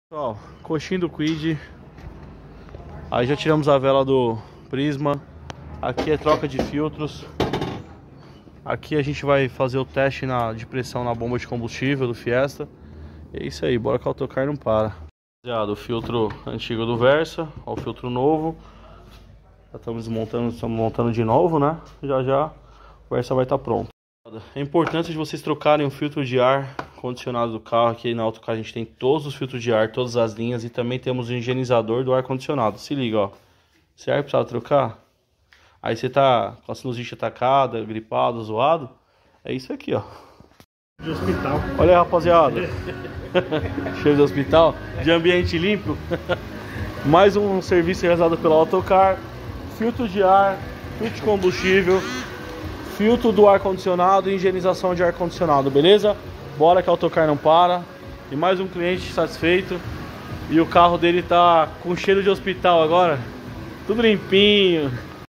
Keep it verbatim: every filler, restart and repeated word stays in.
Pessoal, coxinha do Quid. Aí já tiramos a vela do Prisma. Aqui é troca de filtros. Aqui a gente vai fazer o teste na, de pressão na bomba de combustível do Fiesta. E é isso aí, bora que o autocar não para. O filtro antigo do Versa, ó, o filtro novo. Já estamos desmontando, estamos montando de novo, né? Já já o Versa vai estar pronto. É importante de vocês trocarem o filtro de ar condicionado do carro. Aqui na Autocar a gente tem todos os filtros de ar, todas as linhas, e também temos o higienizador do ar condicionado. Se liga, ó. Serve para trocar? Aí você tá com a sinusite atacada, gripado, zoado, é isso aqui, ó. De hospital. Olha aí, rapaziada. Cheiro de hospital, de ambiente limpo. Mais um serviço realizado pela Autocar. Filtro de ar, filtro de combustível, filtro do ar-condicionado e higienização de ar-condicionado, beleza? Bora que a Autocar não para. E mais um cliente satisfeito. E o carro dele tá com cheiro de hospital agora. Tudo limpinho.